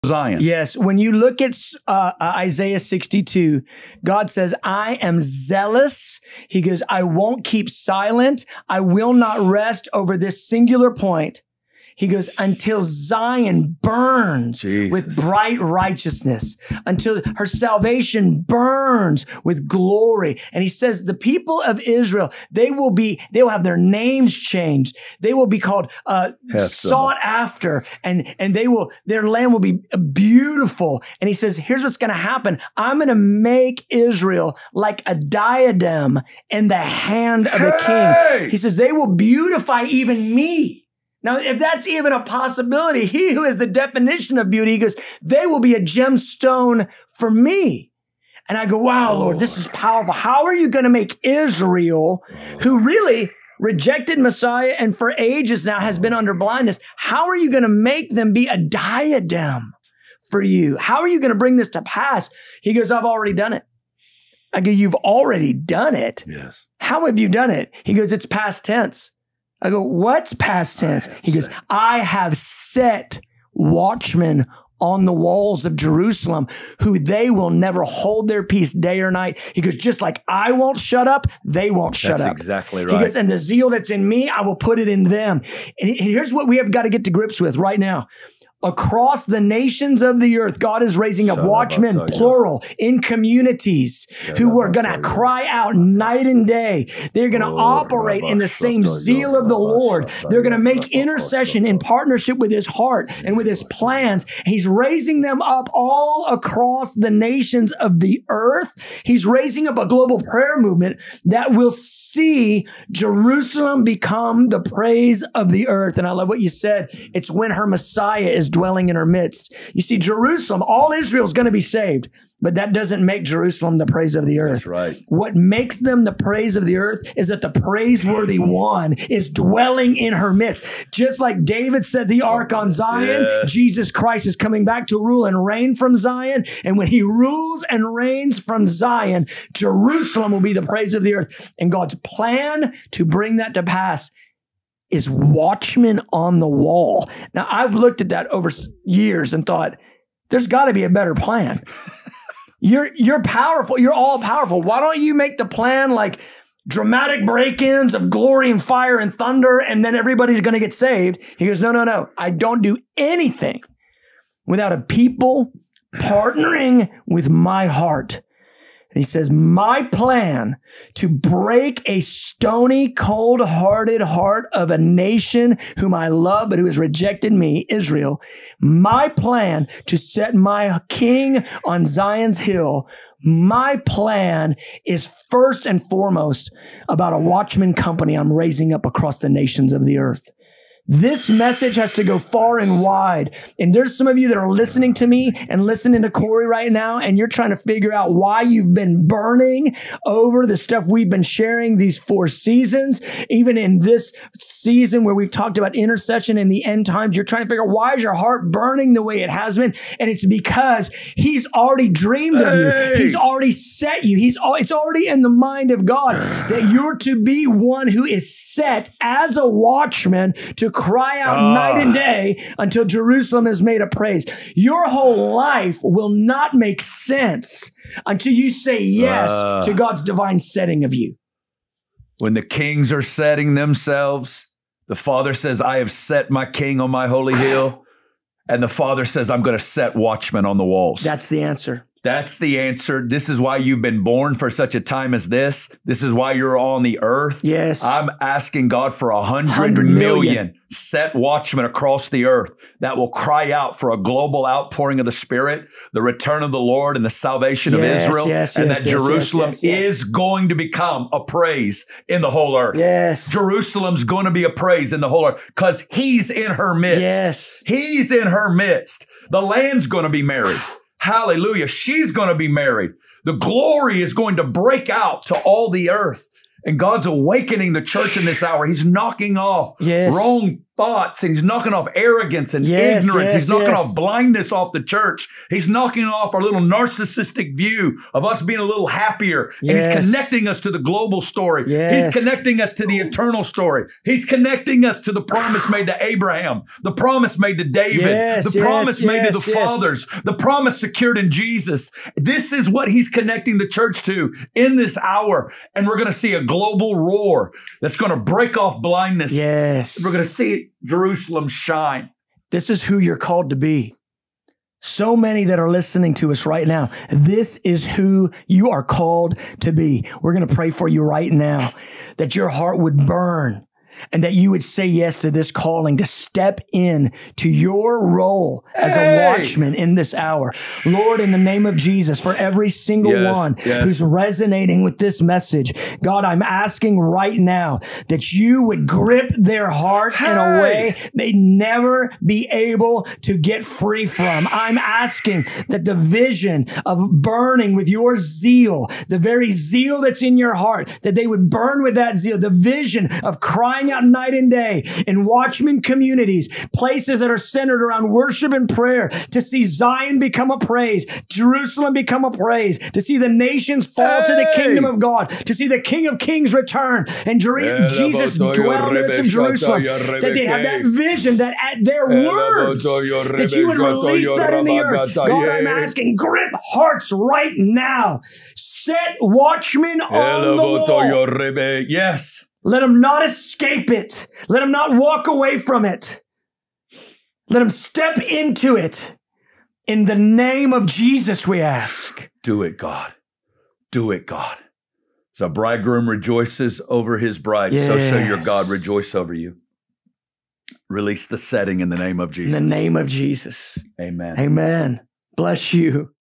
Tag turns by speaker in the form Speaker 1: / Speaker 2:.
Speaker 1: Zion.
Speaker 2: Yes. When you look at Isaiah 62, God says, I am zealous. He goes, I won't keep silent. I will not rest over this singular point. He goes, until Zion burns with bright righteousness, until her salvation burns with glory. And he says, the people of Israel, they will have their names changed. They will be called sought after, and their land will be beautiful. And he says, here's what's going to happen. I'm going to make Israel like a diadem in the hand of the king. He says, they will beautify even me. Now, if that's even a possibility, he who is the definition of beauty, he goes, they will be a gemstone for me. And I go, wow, Lord, this is powerful. How are you going to make Israel, who really rejected Messiah and for ages now has been under blindness, how are you going to make them be a diadem for you? How are you going to bring this to pass? He goes, I've already done it. I go, you've already done it?
Speaker 1: Yes.
Speaker 2: How have you done it? He goes, it's past tense. I go, what's past tense? He goes, I have set watchmen on the walls of Jerusalem who they will never hold their peace day or night. He goes, just like I won't shut up, they won't shut up.
Speaker 1: That's exactly right.
Speaker 2: He goes, and the zeal that's in me, I will put it in them. And here's what we have got to get to grips with right now. Across the nations of the earth, God is raising up watchmen, plural, in communities who are going to cry out night and day. They're going to operate in the same zeal of the Lord. They're going to make intercession in partnership with his heart and with his plans. He's raising them up all across the nations of the earth. He's raising up a global prayer movement that will see Jerusalem become the praise of the earth. And I love what you said. It's when her Messiah is dwelling in our midst. You see, Jerusalem, all Israel is going to be saved, but that doesn't make Jerusalem the praise of the earth.
Speaker 1: That's right.
Speaker 2: What makes them the praise of the earth is that the praiseworthy one is dwelling in her midst. Just like David set the ark on Zion, Jesus Christ is coming back to rule and reign from Zion. And when he rules and reigns from Zion, Jerusalem will be the praise of the earth. And God's plan to bring that to pass is watchmen on the wall. Now, I've looked at that over years and thought, there's got to be a better plan. You're powerful. You're all powerful. Why don't you make the plan like dramatic break-ins of glory and fire and thunder, and then everybody's going to get saved? He goes, no. I don't do anything without a people partnering with my heart. And he says, my plan to break a stony, cold-hearted heart of a nation whom I love, but who has rejected me, Israel, my plan to set my king on Zion's hill, my plan is first and foremost about a watchman company I'm raising up across the nations of the earth. This message has to go far and wide. And there's some of you that are listening to me and listening to Corey right now, and you're trying to figure out why you've been burning over the stuff we've been sharing these 4 seasons. Even in this season where we've talked about intercession in the end times, you're trying to figure out, why is your heart burning the way it has been? And it's because he's already dreamed of you. He's already set you. It's already in the mind of God that you're to be one who is set as a watchman to cry out night and day until Jerusalem is made a praise. Your whole life will not make sense until you say yes to God's divine setting of you.
Speaker 1: When the kings are setting themselves, the Father says, I have set my king on my holy hill. And the Father says, I'm going to set watchmen on the walls.
Speaker 2: That's the answer.
Speaker 1: That's the answer. This is why you've been born for such a time as this. This is why you're on the earth.
Speaker 2: Yes.
Speaker 1: I'm asking God for 100 million set watchmen across the earth that will cry out for a global outpouring of the Spirit, the return of the Lord and the salvation of Israel, and that Jerusalem is going to become a praise in the whole earth.
Speaker 2: Yes.
Speaker 1: Jerusalem's going to be a praise in the whole earth because he's in her midst.
Speaker 2: Yes.
Speaker 1: He's in her midst. The land's going to be married. Hallelujah. She's going to be married. The glory is going to break out to all the earth. And God's awakening the church in this hour. He's knocking off wrong thoughts, and he's knocking off arrogance and ignorance. He's knocking off blindness off the church. He's knocking off our little narcissistic view of us being a little happier. And he's connecting us to the global story. He's connecting us to the eternal story. He's connecting us to the promise made to Abraham, the promise made to David, the promise made to the fathers, the promise secured in Jesus. This is what he's connecting the church to in this hour. And we're going to see a global roar that's going to break off blindness. We're going to see Jerusalem shine.
Speaker 2: This is who you're called to be. So many that are listening to us right now, this is who you are called to be. We're going to pray for you right now that your heart would burn and that you would say yes to this calling to step in to your role as a watchman in this hour. Lord, in the name of Jesus, for every single one who's resonating with this message, God, I'm asking right now that you would grip their hearts in a way they'd never be able to get free from. I'm asking that the vision of burning with your zeal, the very zeal that's in your heart, that they would burn with that zeal, the vision of crying out night and day in watchman communities, places that are centered around worship and prayer, to see Zion become a praise, Jerusalem become a praise, to see the nations fall to the kingdom of God, to see the King of Kings return and Jesus dwell in the midst of Jerusalem, that they'd have that vision, that at their words, that you would release that in the earth. God, I'm asking, grip hearts right now. Set watchmen on the wall.
Speaker 1: Yes.
Speaker 2: Let them not escape it. Let them not walk away from it. Let them step into it. In the name of Jesus, we ask.
Speaker 1: Do it, God. Do it, God. As a bridegroom rejoices over his bride, so shall your God rejoice over you. Release the setting in the name of Jesus.
Speaker 2: In the name of Jesus.
Speaker 1: Amen.
Speaker 2: Amen. Bless you.